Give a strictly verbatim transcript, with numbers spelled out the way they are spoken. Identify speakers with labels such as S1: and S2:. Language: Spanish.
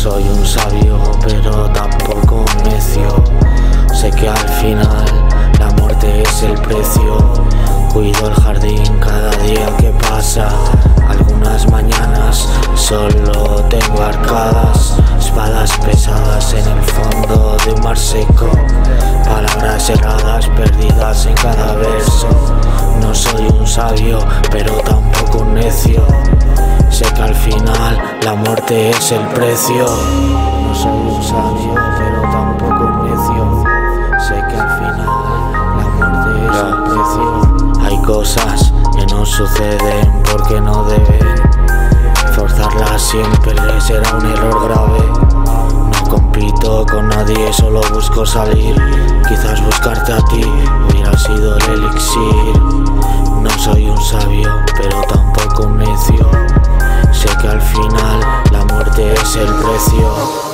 S1: soy un sabio, pero tampoco un necio. Sé que al final la muerte es el precio. Cuido el jardín cada día que pasa. Algunas mañanas solo tengo arcadas, espadas pesadas en el fondo de un mar seco, palabras erradas perdidas en cada verso. No soy un sabio, pero tampoco un necio. Sé que al final la muerte es el precio. No soy un sabio, pero tampoco un necio. Sé que al final la muerte es el precio. Hay cosas que no suceden porque no deben. Forzarlas siempre será un error grave. No compito con nadie, solo busco salir. Quizás buscarte a ti hubiera sido el elixir. No soy un sabio, pero tampoco un necio. Sé que al final la muerte es el precio.